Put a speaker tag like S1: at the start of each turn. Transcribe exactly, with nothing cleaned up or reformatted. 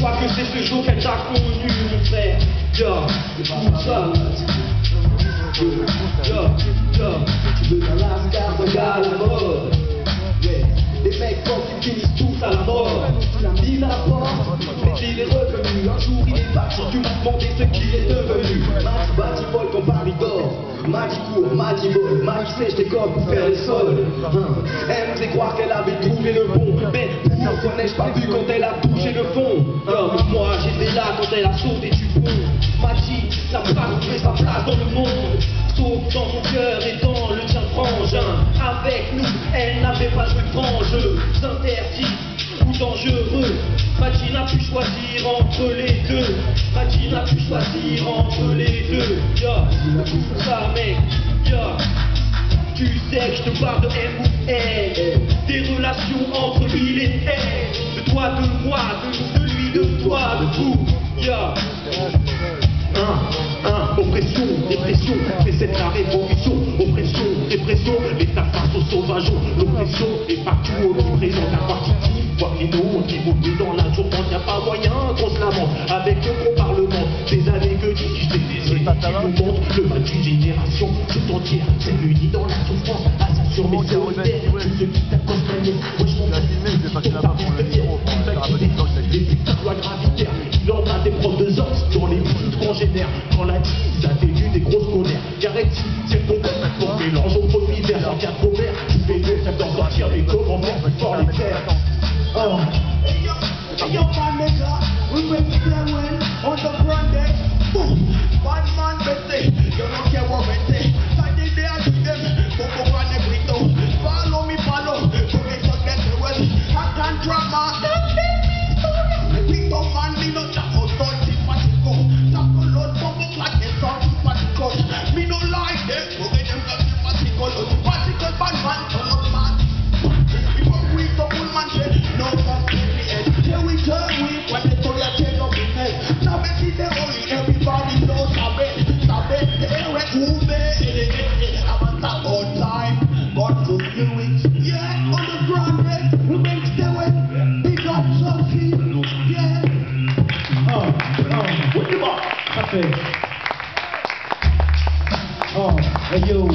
S1: pas que c'est ce jour qu'elle t'a connu, mon frère. Yo, écoute ça. Yo, yo, yo. Tu veux un lascar, regarde la mode. Yeah. Les mecs pensent qu'ils finissent tous à la mort. Mise à la porte, mais il est revenu. Un jour il est parti, tu m'as demandé ce qu'il est devenu. M'a dit bâti-vol comme Paris d'or. M'a dit court, m'a dit vol, m'a dit sèche des corps pour faire les sols. Hein. Elle me faisait croire qu'elle avait trouvé le bon. Mais pourquoi n'ai-je pas vu quand elle a touché le fond? Comme moi j'étais là quand elle a sauté du pont. M'a dit n'a pas trouvé sa place dans le monde. Sauf dans mon cœur et dans le tien frangin. Avec nous, elle n'avait pas joué frange. Interdit ou dangereux. Madi n'a pu choisir entre les deux. Madi n'a pu choisir entre les deux. Ya, tout ça mec, ya. Tu sais que je te parle de M ou N. Des relations entre lui et elle. De toi, de moi, de nous, de lui, de toi, de tout. Ya. Un, un, oppression, dépression, mais c'est la révolution. Oppression, répression, l'état face au sauvageon. L'oppression est partout omniprésente, la partie voire les noms qui évoluent dans la tourmente. Y'a pas moyen qu'on se lamente avec le gros parlement. Des années que disent des décennies qui nous montrent le mal d'une génération tout entière. C'est l'uni dans la souffrance, assure mes solidaires. Tous ceux qui t'accostent ma nièce, moi je m'en les putains de loi gravitaire, il en a des profs de zorz dans les petites congénères. Quand la dix a tenu des grosses colères, Garretti, c'est ton code maintenant. Mélange entre univers en quatre commères. Tu fais mieux, ça doit sortir les commentaires plus fort les frères. Oh.
S2: Hey yo, hey yo man nigga, we make it play well on the grande. Boom, bad man bete, you don't care what we say. Sunday day I do them, Bobo grande grito. Follow me, follow, so they can get the well. I can't drama. We don't man, me no taco, don't see patico. Taco load, Bobo like a song, patico. Me no like them, so they them got the patico. Patico, bad man, follow man. We don't pull man, no completely end. Here we turn, we when they told you take up the neck. Now we see the only everybody knows how it, how it, they were cool, they, I'm on top all time, got to do it. Yeah, on the ground, we make the way, big up Sophie, yeah.
S1: Oh, oh, what you want? Parfait. Oh, hey yo.